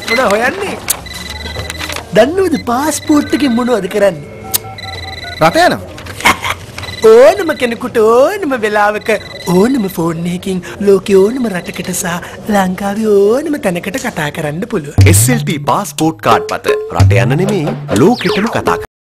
මොනවා හොයන්නේ? දන්නවද පාස්පෝර්ට් එකෙන් මොනවද කරන්නේ? රට යනවා. ඕනම කෙනෙකුට ඕනම වෙලාවක ඕනම ෆෝන් එකකින් ලෝකේ ඕනම රටකට සහ ලංකාවේ ඕනම තැනකට කතා කරන්න පුළුවන්. SLT පාස්පෝර්ට් කාඩ් පත රට යන්න නෙමෙයි ලෝකෙටම කතා